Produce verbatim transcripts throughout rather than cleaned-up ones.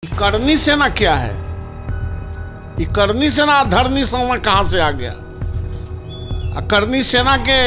करनी सेना क्या है? ये करनी सेना धरनी सेना कहाँ से आ गया? करनी सेना के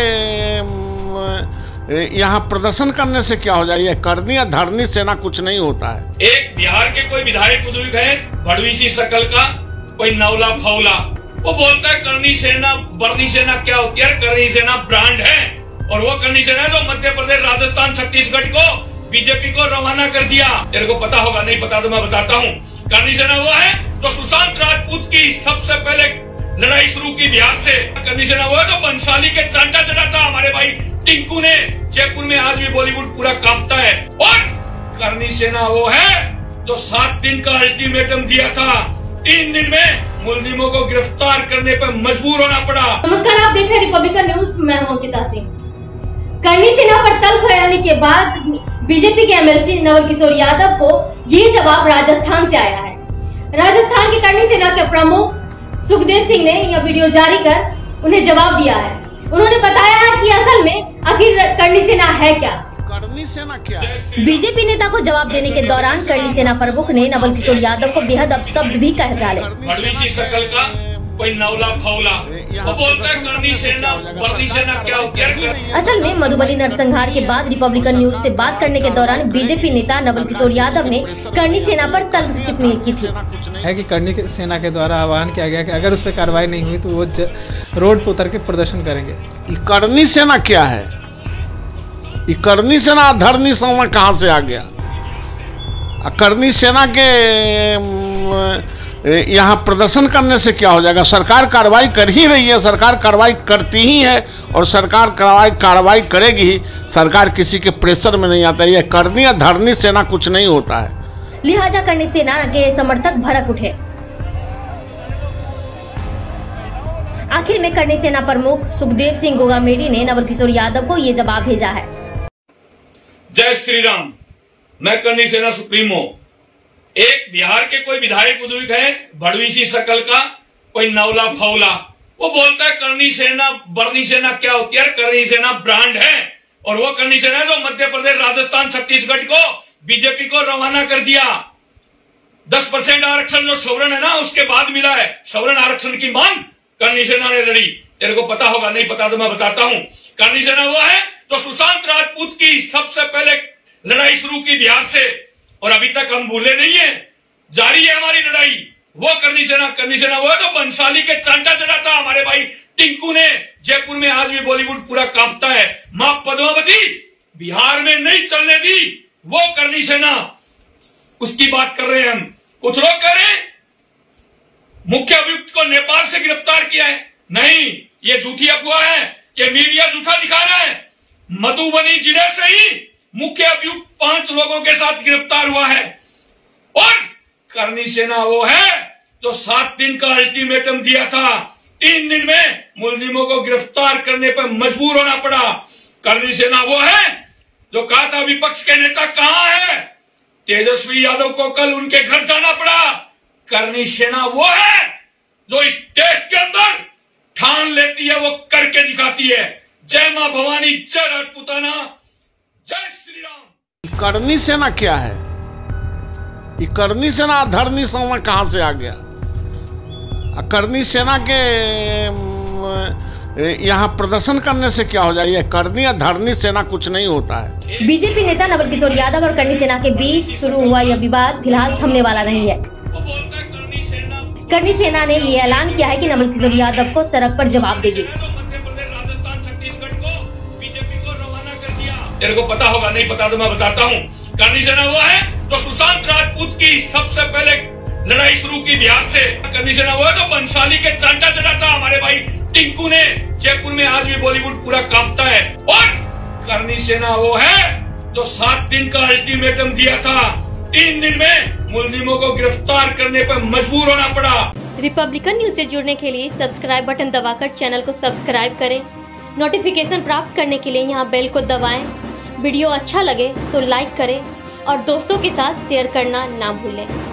यहाँ प्रदर्शन करने से क्या हो जाए? करनी या धरनी सेना कुछ नहीं होता है। एक बिहार के कोई विधायक बुजुर्ग है, भड़वी सी शकल का, कोई नवला फौला, वो बोलता है करनी सेना बरनी सेना क्या होती है? करनी सेना ब्रांड है, और वो करनी सेना जो मध्य प्रदेश, राजस्थान, छत्तीसगढ़ को बीजेपी को रवाना कर दिया। तेरे को पता होगा, नहीं पता तो मैं बताता हूँ। करनी सेना वो है तो सुशांत राजपूत की सबसे पहले लड़ाई शुरू की बिहार से। करनी सेना वो है तो बंसाली के चांटा चढ़ाता हमारे भाई टिंकू ने। जयपुर में आज भी बॉलीवुड पूरा कांपता है। और करनी सेना वो है जो सात दिन का अल्टीमेटम दिया था, तीन दिन में मुलजिमों को गिरफ्तार करने पर मजबूर होना पड़ा। नमस्कार, आप देख रहे हैं रिपब्लिकन न्यूज, मैं हूं अंकिता सिंह। करनी सेना पर तल्ख फैलाने के बाद बीजेपी के एमएलसी नवल किशोर यादव को ये जवाब राजस्थान से आया है। राजस्थान की करनी सेना के प्रमुख सुखदेव सिंह ने यह वीडियो जारी कर उन्हें जवाब दिया है। उन्होंने बताया है कि असल में आखिर करनी सेना है क्या। करनी सेना क्या है? बीजेपी नेता को जवाब देने के दौरान करनी सेना प्रमुख ने नवल किशोर यादव को बेहद अपशब्द भी कह डाले। भड़वी सी शकल का, कोई नवला फौला, वो बोलता है करनी सेना बरनी सेना क्या होती है? असल में मधुबनी नरसंहार के बाद रिपब्लिकन न्यूज से बात करने के दौरान बीजेपी नेता नवल किशोर यादव ने करनी सेना पर तल्ख टिप्पणी की थी। है कि करनी सेना के द्वारा आह्वान किया गया कि अगर उस पर कार्रवाई नहीं हुई तो वो रोड पर उतर के प्रदर्शन करेंगे। करनी सेना क्या है? ये करनी सेना धरनी सेना कहाँ से आ गया? करनी सेना के यहाँ प्रदर्शन करने से क्या हो जाएगा? सरकार कार्रवाई कर ही रही है, सरकार कार्रवाई करती ही है, और सरकार कार्रवाई कार्रवाई करेगी ही। सरकार किसी के प्रेशर में नहीं आता है। करनी या धरनी सेना कुछ नहीं होता है। लिहाजा करनी सेना के समर्थक भड़क उठे। आखिर में करनी सेना प्रमुख सुखदेव सिंह गोगामेडी ने नवल किशोर यादव को ये जवाब भेजा है। जय श्री राम। मैं करनी सेना सुप्रीमो। एक बिहार के कोई विधायक बुजुर्ग है, भड़वी सी शकल का, कोई नवला फौला, वो बोलता है करनी सेना बरनी सेना क्या होती है? करनी सेना ब्रांड है, और वो करनी सेना जो मध्य प्रदेश, राजस्थान, छत्तीसगढ़ को बीजेपी को रवाना कर दिया। दस परसेंट आरक्षण जो सवर्ण है ना, उसके बाद मिला है। सवर्ण आरक्षण की मांग करनी सेना ने लड़ी। तेरे को पता होगा, नहीं पता तो मैं बताता हूँ। करनी सेना वो है तो सुशांत राजपूत की सबसे पहले लड़ाई शुरू की बिहार से, और अभी तक हम भूले नहीं है, जारी है हमारी लड़ाई। वो करनी सेना करनी सेना वो है तो बंसाली के चांटा चढ़ाता हमारे भाई टिंकू ने। जयपुर में आज भी बॉलीवुड पूरा कांपता है। मां पद्मावती बिहार में नहीं चलने दी, वो करनी सेना, उसकी बात कर रहे हैं हम। कुछ लोग कह रहे हैं मुख्य अभियुक्त को नेपाल से गिरफ्तार किया है। नहीं, ये झूठी अफवाह है, ये मीडिया झूठा दिखा रहा है। मधुबनी जिले से ही मुख्य अभियुक्त पांच लोगों के साथ गिरफ्तार हुआ है। और करनी सेना वो है जो सात दिन का अल्टीमेटम दिया था, तीन दिन में मुलजिमों को गिरफ्तार करने पर मजबूर होना पड़ा। करनी सेना वो है जो कहा था विपक्ष के नेता कहां है, तेजस्वी यादव को कल उनके घर जाना पड़ा। करनी सेना वो है जो इस देश के अंदर ठान लेती है, वो करके दिखाती है। जय मां भवानी, जय राजपूताना, जय श्री राम। करनी सेना क्या है? ये करनी सेना धरनी सेना कहाँ से आ गया? करनी सेना के यहाँ प्रदर्शन करने से क्या हो जाए? करनी या धरनी सेना कुछ नहीं होता है। बीजेपी नेता नवल किशोर यादव और करनी सेना के बीच शुरू हुआ यह विवाद फिलहाल थमने वाला नहीं है। करनी सेना ने ये ऐलान किया है कि नवल किशोर यादव को सड़क पर जवाब देगी। तेरे को पता होगा, नहीं पता तो मैं बताता हूँ। करनी सेना वो है तो सुशांत राजपूत की सबसे पहले लड़ाई शुरू की बिहार से। करनी सेना वो है तो बंसाली के चांटा चढ़ाता हमारे भाई टिंकू ने। जयपुर में आज भी बॉलीवुड पूरा कांपता है। और करनी सेना वो है जो सात दिन का अल्टीमेटम दिया था, तीन दिन में मुलजिमों को गिरफ्तार करने पर मजबूर होना पड़ा। रिपब्लिकन न्यूज से जुड़ने के लिए सब्सक्राइब बटन दबाकर चैनल को सब्सक्राइब करें। नोटिफिकेशन प्राप्त करने के लिए यहाँ बेल को दबाएं। वीडियो अच्छा लगे तो लाइक करें और दोस्तों के साथ शेयर करना ना भूलें।